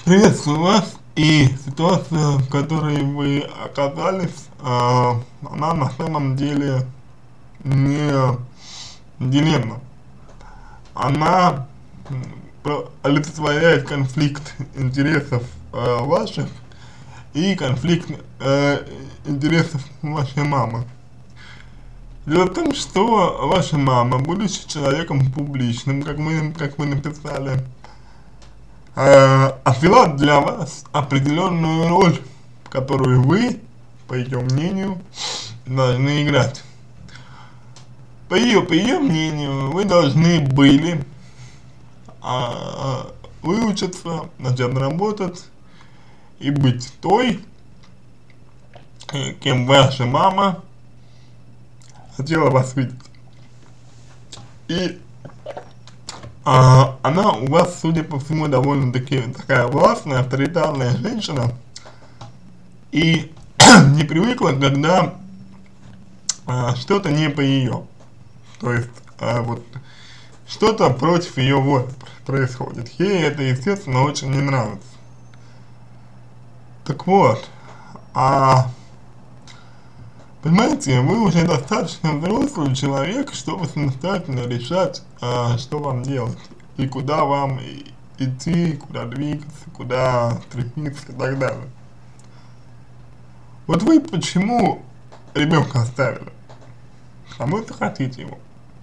Приветствую вас, и ситуация, в которой вы оказались, она на самом деле не дилемма. Она олицетворяет конфликт интересов ваших и конфликт интересов вашей мамы. Дело в том, что ваша мама, будучи человеком публичным, как вы написали, отвела для вас определенную роль, которую вы, по ее мнению, должны играть. По ее мнению, вы должны были выучиться, начать работать и быть той, кем ваша мама хотела вас видеть. И она у вас, судя по всему, довольно-таки такая властная, авторитарная женщина, и не привыкла, когда что-то не по ее, то есть вот что-то против ее воли происходит. Ей это, естественно, очень не нравится. Так вот, понимаете, вы уже достаточно взрослый человек, чтобы самостоятельно решать, что вам делать, и куда вам идти, куда двигаться, куда стремиться и так далее. Вот вы почему ребенка оставили? Потому что хотите его.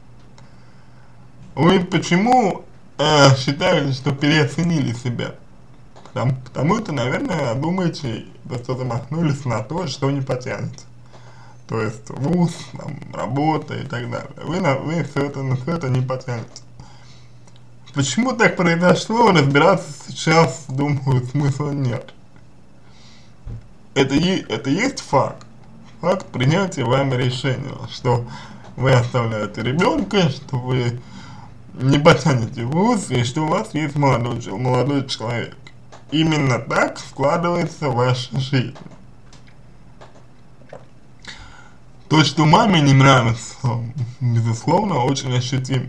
Вы почему считаете, что переоценили себя? Потому что, наверное, думаете, что замахнулись на то, что не потянете. То есть вуз, там, работа и так далее. Вы все это не потянете. Почему так произошло, разбираться сейчас, думаю, смысла нет. Это есть факт. Факт принятия вами решения, что вы оставляете ребенка, что вы не потянете вуз, и что у вас есть молодой человек. Именно так складывается ваша жизнь. То, что маме не нравится, безусловно, очень ощутимо.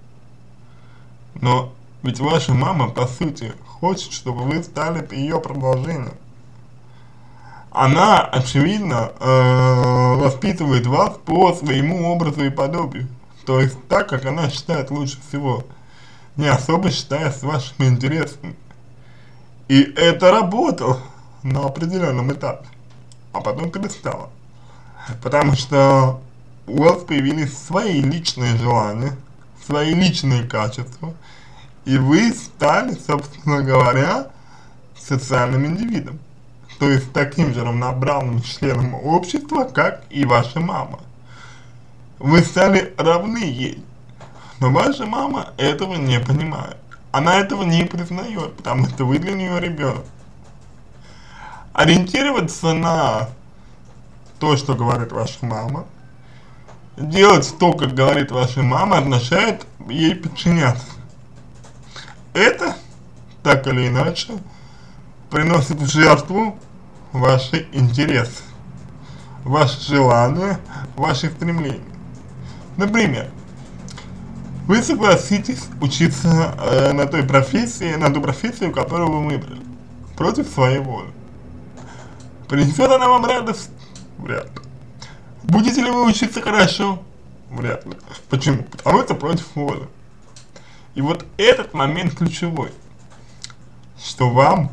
Но ведь ваша мама, по сути, хочет, чтобы вы стали ее продолжением. Она, очевидно, воспитывает вас по своему образу и подобию. То есть так, как она считает лучше всего, не особо считая с вашими интересами. И это работало на определенном этапе, а потом перестало. Потому что у вас появились свои личные желания, свои личные качества, и вы стали, собственно говоря, социальным индивидом. То есть таким же равноправным членом общества, как и ваша мама. Вы стали равны ей, но ваша мама этого не понимает. Она этого не признает, потому что вы для нее ребенок. Ориентироваться на то, что говорит ваша мама, делать то, как говорит ваша мама, означает ей подчиняться. Это, так или иначе, приносит в жертву ваши интересы, ваши желания, ваши стремления. Например, вы согласитесь учиться на ту профессию, которую вы выбрали, против своей воли. Принесет она вам радость? Вряд ли. Будете ли вы учиться хорошо? Вряд ли. Почему? Потому что против воли. И вот этот момент ключевой, что вам,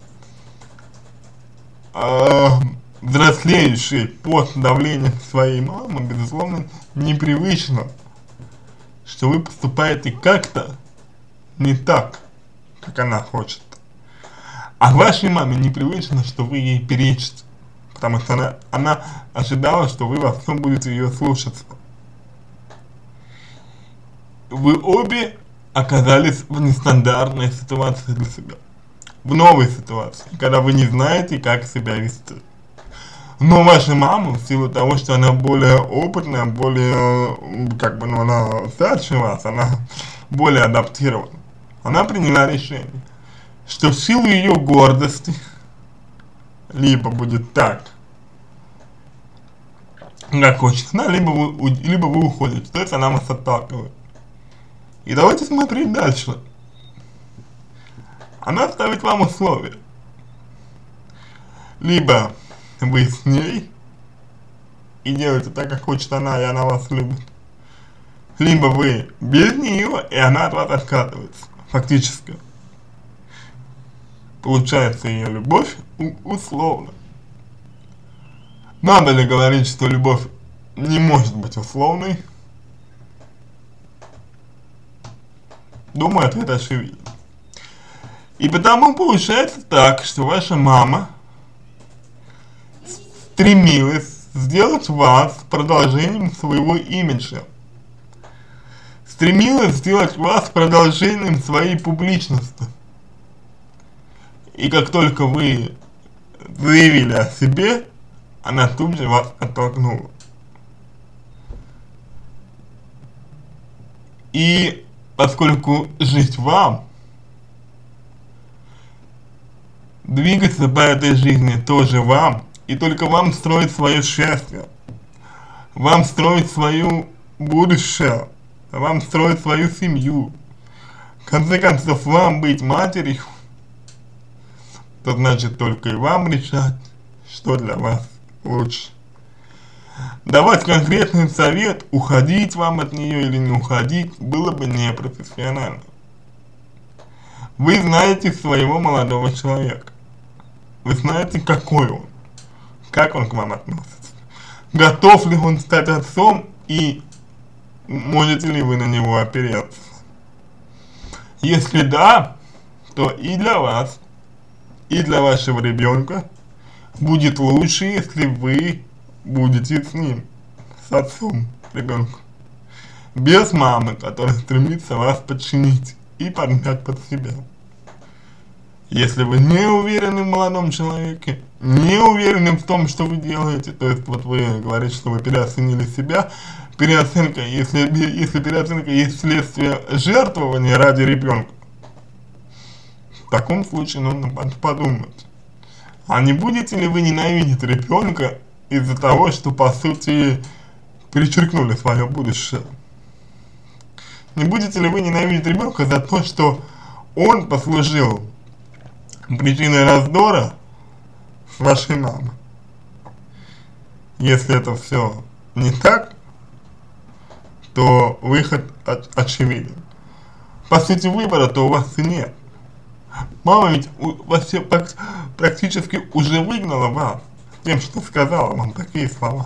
взрослеющий под давлением своей мамы, безусловно, непривычно, что вы поступаете как-то не так, как она хочет. А вашей маме непривычно, что вы ей перечите, потому что она ожидала, что вы во всем будете ее слушаться. Вы обе оказались в нестандартной ситуации для себя, в новой ситуации, когда вы не знаете, как себя вести. Но ваша мама, в силу того, что она более опытная, более, она старше вас, она более адаптирована, она приняла решение, что в силу ее гордости либо будет так, как хочет она, либо вы уходите, то есть она вас отталкивает. И давайте смотреть дальше. она ставит вам условия. Либо вы с ней и делаете так, как хочет она, и она вас любит. Либо вы без нее, и она от вас отказывается. Фактически. Получается ее любовь условно. Надо ли говорить, что любовь не может быть условной? Думаю, ответ очевиден. И потому получается так, что ваша мама стремилась сделать вас продолжением своего имиджа. Стремилась сделать вас продолжением своей публичности. И как только вы заявили о себе, она тут же вас оттолкнула. И поскольку жить вам, двигаться по этой жизни тоже вам, и только вам строить свое счастье, вам строить свое будущее, вам строить свою семью, в конце концов вам быть матерью, то значит только и вам решать, что для вас лучше. Давать конкретный совет, уходить вам от нее или не уходить, было бы непрофессионально. Вы знаете своего молодого человека. Вы знаете, какой он, как он к вам относится, готов ли он стать отцом и можете ли вы на него опереться. Если да, то и для вас, и для вашего ребенка будет лучше, если вы будете с ним, с отцом ребенка, без мамы, которая стремится вас подчинить и подмять под себя. Если вы не уверены в молодом человеке, не уверены в том, что вы делаете, то есть вот вы говорите, что вы переоценили себя, переоценка, если переоценка есть следствие жертвования ради ребенка, в таком случае нужно подумать, а не будете ли вы ненавидеть ребенка из-за того, что по сути перечеркнули свое будущее? Не будете ли вы ненавидеть ребенка за то, что он послужил причиной раздора с вашей мамой? Если это все не так, то выход очевиден. По сути, выбора-то у вас и нет. Мама ведь вообще практически уже выгнала вас тем, что сказала вам такие слова.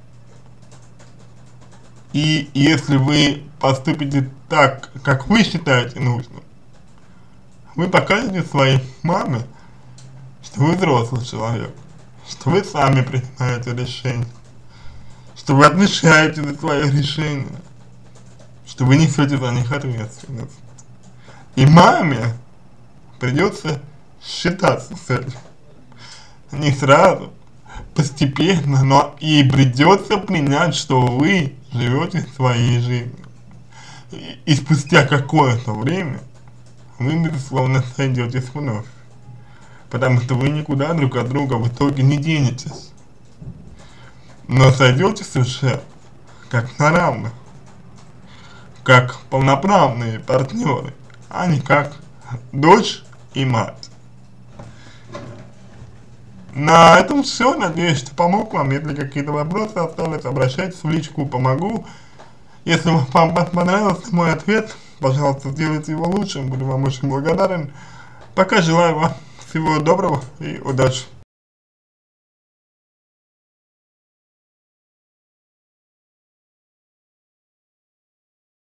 И если вы поступите так, как вы считаете нужным, вы покажете своей маме, что вы взрослый человек, что вы сами принимаете решение, что вы отвечаете за свое решение, что вы несете за них ответственность. И маме придется считаться с этим. Не сразу, постепенно, но и придется принять, что вы живете своей жизнью. И спустя какое-то время вы, безусловно, сойдетесь вновь. Потому что вы никуда друг от друга в итоге не денетесь. Но сойдетесь уже как на равных, как полноправные партнеры, а не как дочь и мать. На этом все. Надеюсь, что помог вам. Если какие-то вопросы остались, обращайтесь в личку, помогу. Если вам понравился мой ответ, пожалуйста, сделайте его лучшим. Буду вам очень благодарен. Пока желаю вам всего доброго и удачи.